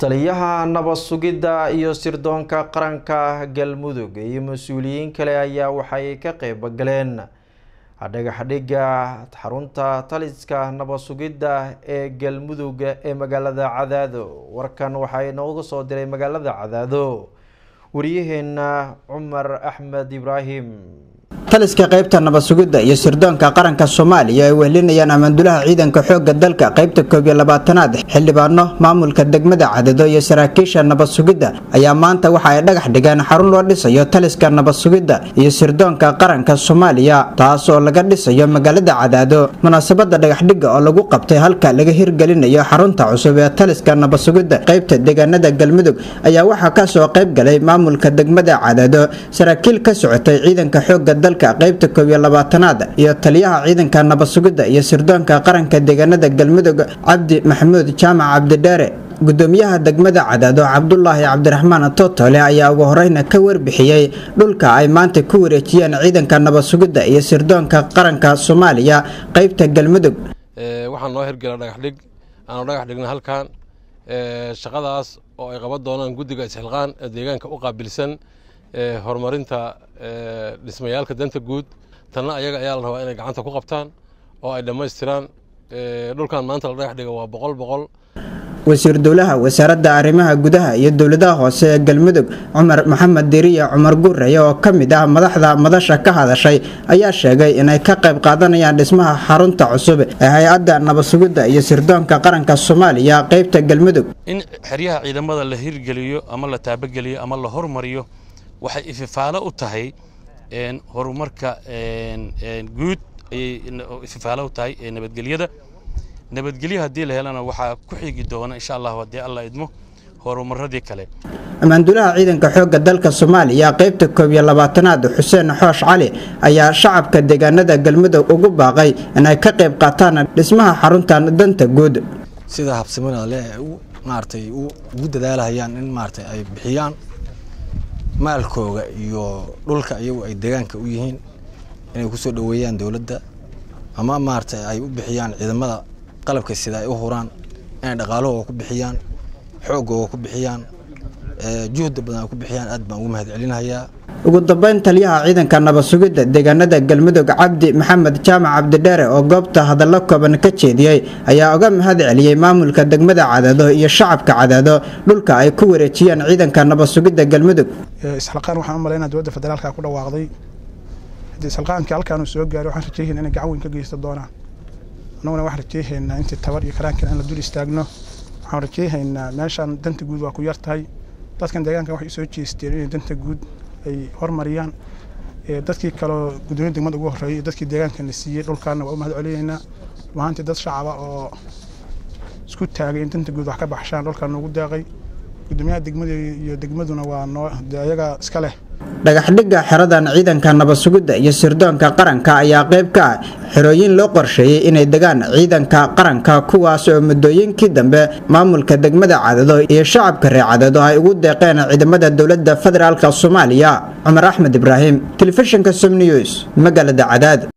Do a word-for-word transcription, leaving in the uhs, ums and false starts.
taliyaha nabad sugidda iyo sirdoonka qaranka Galmudug iyo mas'uuliyiin kale ayaa waxay ka qayb galeen dhagaxdhiga xarunta taliska nabad sugidda ee Galmudug ee magaalada Cadaado. warkan waxay nooga soo diray magaalada Cadaado wariyaheena Umar Ahmed Ibrahim. taliska qaybta nabad sugidda iyo sirdoonka qaranka Soomaaliya ay wehelinayaan ammaandullaha ciidanka xoogga dalka qaybta koob iyo labaatanaad xildhibaano maamulka degmada Cadaado iyo saraakiisha nabad sugidda ayaa maanta waxa ay dhagax dhigeen xarun loo dhisayo taliska nabad sugidda iyo sirdoonka qaranka Soomaaliya taas oo laga dhisayo magaalada Cadaado. munaasabada dhagax dhiga oo lagu qabtay halka laga hirgelinayo xarunta cusub ee taliska nabad sugidda qaybta deegaanada Galmudug ayaa waxa ka soo qayb galay maamulka degmada Cadaado, saraakiil ka socotay ciidanka xoogga dalka qaybta koob iyo labaatanaad iyo taliyaha ciidanka nabad sugidda iyo sirdoonka qaranka deegaanada Galmudug Cabdi Maxamuud Jaamac Cabdidheere. gudoomiyaha degmada Cadaado Cabdullaahi Cabdiraxmaan Totole ayaa ugu horeyna ka warbixiyay dhulka ay maanta ku wareejiyeen ciidanka nabad sugidda iyo sirdoonka qaranka Soomaaliya qaybta Galmudug. ee waxaan noo hirgelay dhagax dhig aan dhagax dhigna halkan ee shaqadaas oo ay qaban doonaan guddiga isxilqaan ee deegaanka u qaabilsan ee horumarinta ee dhismayaalka danta guud tanna ayaga ayaa la rabaa inay gacanta ku qabtaan oo ay dhameystiraan ee dhulkan maanta la dhagax dhigo waa boqol boqol. wasiir dowlaha wasaaradda arrimaha gudaha iyo dowladaha hoose ee Galmudug Umar Maxamed Diriya Umar Gureye oo kamid ah madaxda madasha ka hadashay ayaa sheegay inay ka qayb qaadanayaan dhismaha xarunta cusub ee hay'adda nabad sugidda iyo sirdoonka qaranka Soomaaliya qaybta Galmudug. in xiriyaha ciidamada la hirgeliyo ama la taabageliyo ama la hormariyo waxay ififaalo u tahay een horumarka een een guud ay ififaalo u tahay nabadgelyada nabadgelyo hadii la helana waxa ku xigi doona insha Allah hadii Allah idmo horumaradii kale. ammaandullaha ciidanka xoogga dalka Soomaaliya qaybta koob iyo labaatanaad Xuseen Xoosh Cali ayaa shacabka deegaanada Galmudug ugu baaqay inay ka qayb qaataan dhismaha xaruntan danta guud sida habsamada leh maartay ugu dadaalayaan in maartay ay bixiyaan maalkooga iyo dhulka iyagu ay deegaanka u yihiin inay ku soo dhaweeyaan dawladda ama maartay ay u bixiyaan ciidamada qalabka sida ay u huraan inay dhaqaalahooda ku bixiyaan xoogooda ku bixiyaan ee juhud badan ku bixiyaan aad baan ugu mahadcelinayaa. ugu dambeyn taliyaha ciidanka nabad sugidda deegaanada Galmudug Cabdi Maxamed Jaamac Cabdidheere oo goobta hadallo kooban ka jeediyay ayaa uga mahad celiyay maamulka degmada Cadaado iyo shacabka Cadaado dhulka ay ku wareejiyeen ciidanka nabad sugidda Galmudug. isxilqaan waxaan u maleynaa dowladda federaalka ku dhawaaqday hadii isxilqaanka halkaan uu soo gaaray waxaan rajaynayaa inay gacan weyn ka geysto doonaan annaguna waxaan rajaynayaa intii tabar iyo karaanka in la dul istaagno waxaan rajaynayaa meeshan danta guud waa ku yartahay dadkan deegaanka waxay soo jeesteen in danta guud ay hormariyaan ee dadkii kale gudoomiyaha degmada ugu horeeyay dadkii deegaanka la siiyay dhulkaana waa u mahad celinaynaa maanta dad shacab ah oo isku taagay in danta guud wax ka baxshaan dhulkan ugu daaqay gudoomiyaha degmada iyo degmaduna waa noo ayaga iska leh. dhagax dhiga xeradan ciidanka nabad sugidda iyo sirdoonka qaranka ayaa qayb ka ah xerooyin loo qorsheeyay inay degaan ciidanka qaranka kuwaas oo muddooyinkii dambe maamulka degmada Cadaado iyo shacabka reer Cadaado ay ugu deeqeen ciidamada dowladda federaalka Soomaaliya. Umar Ahmed Ibrahim, telefishinka Som News, magaalada Cadaado.